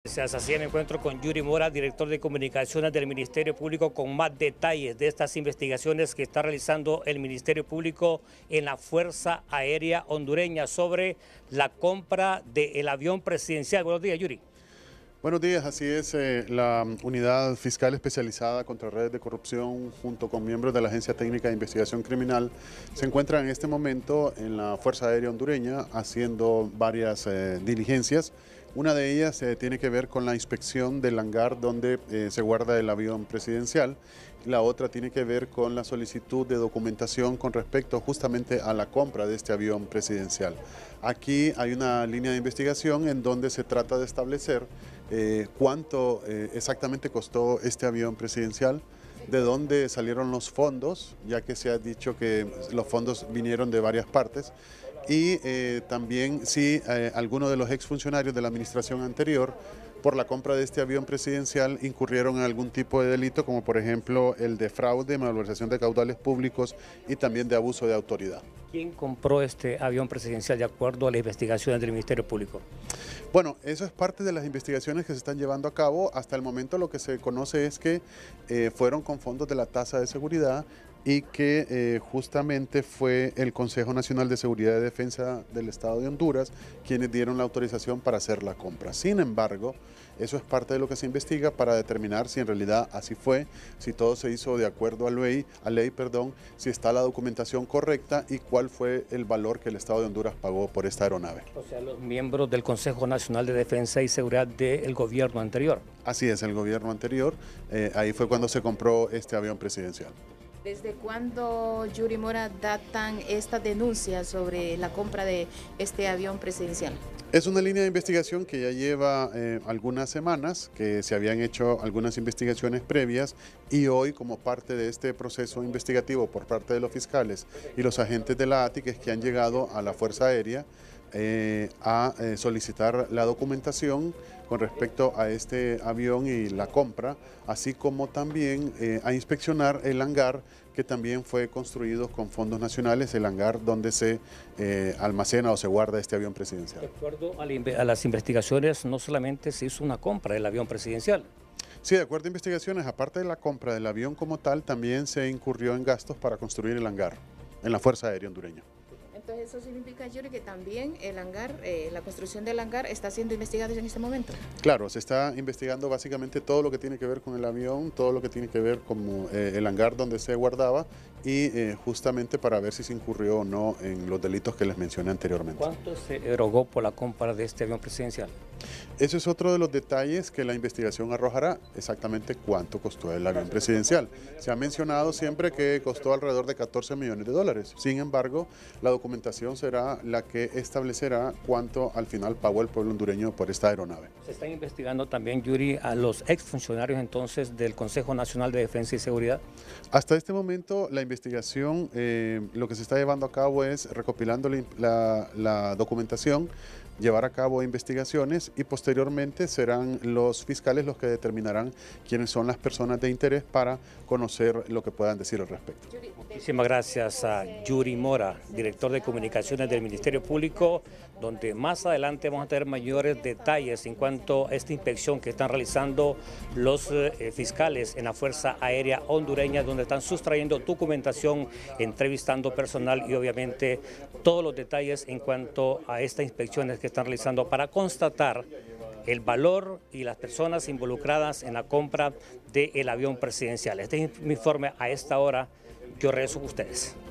Así me encuentro con Yuri Mora, director de comunicaciones del Ministerio Público, con más detalles de estas investigaciones que está realizando el Ministerio Público en la Fuerza Aérea Hondureña sobre la compra del avión presidencial. Buenos días, Yuri. Buenos días, así es. La Unidad Fiscal Especializada contra Redes de Corrupción, junto con miembros de la Agencia Técnica de Investigación Criminal, se encuentra en este momento en la Fuerza Aérea Hondureña haciendo varias diligencias. Una de ellas tiene que ver con la inspección del hangar donde se guarda el avión presidencial. La otra tiene que ver con la solicitud de documentación con respecto justamente a la compra de este avión presidencial. Aquí hay una línea de investigación en donde se trata de establecer cuánto exactamente costó este avión presidencial, de dónde salieron los fondos, ya que se ha dicho que los fondos vinieron de varias partes, y también si algunos de los exfuncionarios de la administración anterior por la compra de este avión presidencial incurrieron en algún tipo de delito, como por ejemplo el de fraude, malversación de caudales públicos y también de abuso de autoridad. ¿Quién compró este avión presidencial de acuerdo a las investigaciones del Ministerio Público? Bueno, eso es parte de las investigaciones que se están llevando a cabo. Hasta el momento lo que se conoce es que fueron con fondos de la tasa de seguridad y que justamente fue el Consejo Nacional de Seguridad y Defensa del Estado de Honduras quienes dieron la autorización para hacer la compra. Sin embargo, eso es parte de lo que se investiga para determinar si en realidad así fue, si todo se hizo de acuerdo a ley, si está la documentación correcta y cuál fue el valor que el Estado de Honduras pagó por esta aeronave. O sea, los miembros del Consejo Nacional de Defensa y Seguridad del gobierno anterior. Así es, el gobierno anterior, ahí fue cuando se compró este avión presidencial. ¿Desde cuándo, Yuri Mora, datan estas denuncias sobre la compra de este avión presidencial? Es una línea de investigación que ya lleva algunas semanas, que se habían hecho algunas investigaciones previas y hoy, como parte de este proceso investigativo por parte de los fiscales y los agentes de la ATI que han llegado a la Fuerza Aérea a solicitar la documentación con respecto a este avión y la compra, así como también a inspeccionar el hangar que también fue construido con fondos nacionales, el hangar donde se almacena o se guarda este avión presidencial. De acuerdo a las investigaciones, no solamente se hizo una compra del avión presidencial. Sí, de acuerdo a investigaciones, aparte de la compra del avión como tal, también se incurrió en gastos para construir el hangar en la Fuerza Aérea Hondureña. Entonces eso significa, Yuri, que también el hangar, la construcción del hangar está siendo investigada en este momento. Claro, se está investigando básicamente todo lo que tiene que ver con el avión, todo lo que tiene que ver con el hangar donde se guardaba y justamente para ver si se incurrió o no en los delitos que les mencioné anteriormente. ¿Cuánto se erogó por la compra de este avión presidencial? Eso es otro de los detalles que la investigación arrojará, exactamente cuánto costó el avión presidencial. Se ha mencionado siempre que costó alrededor de 14 millones de dólares. Sin embargo, la documentación será la que establecerá cuánto al final pagó el pueblo hondureño por esta aeronave. Se están investigando también, Yuri, a los exfuncionarios entonces del Consejo Nacional de Defensa y Seguridad. Hasta este momento la investigación, lo que se está llevando a cabo es recopilando la documentación, llevar a cabo investigaciones y posteriormente serán los fiscales los que determinarán quiénes son las personas de interés para conocer lo que puedan decir al respecto. Muchísimas gracias a Yuri Mora, director de comunicaciones del Ministerio Público, donde más adelante vamos a tener mayores detalles en cuanto a esta inspección que están realizando los fiscales en la Fuerza Aérea Hondureña, donde están sustrayendo documentación, entrevistando personal y obviamente todos los detalles en cuanto a estas inspecciones que están realizando para constatar el valor y las personas involucradas en la compra del avión presidencial. Este es mi informe a esta hora. Yo regreso con ustedes.